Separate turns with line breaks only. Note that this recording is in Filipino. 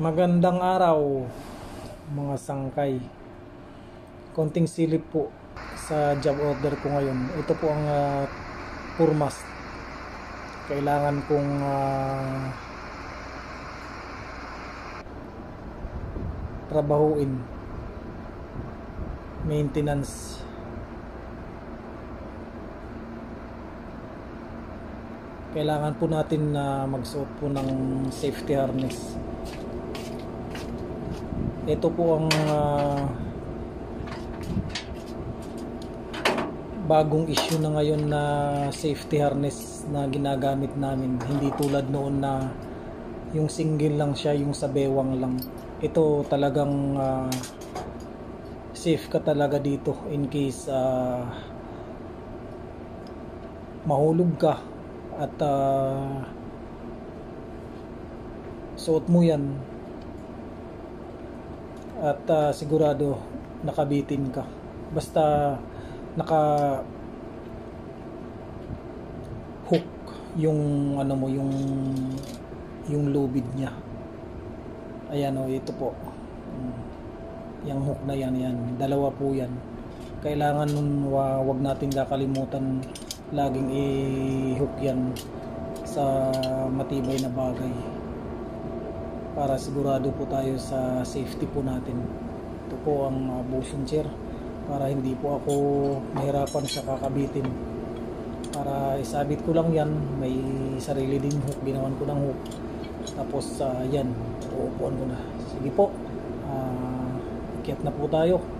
Magandang araw mga sangkay. Konting silip po sa job order ko ngayon. Ito po ang purmas. Kailangan kong trabahuin. Maintenance. Kailangan po natin na magsuot po ng safety harness. Ito po ang bagong issue na ngayon na safety harness na ginagamit namin. Hindi tulad noon na yung single lang siya, yung sa bewang lang. Ito talagang safe ka talaga dito in case mahulog ka at suot mo yan at sigurado nakabitin ka. Basta naka hook yung ano mo, yung lubid niya. Ayan o, ito po yung hook na yan, dalawa po yan. Kailangan wag natin kakalimutan laging i-hook yan sa matibay na bagay para sigurado po tayo sa safety po natin. Ito po ang bushing chair para hindi po ako mahirapan sa kakabitin. Para isabit ko lang yan, may sarili din hook, ginawan ko ng hook. Tapos yan, uupuan ko na. Sige po, ikyat na po tayo.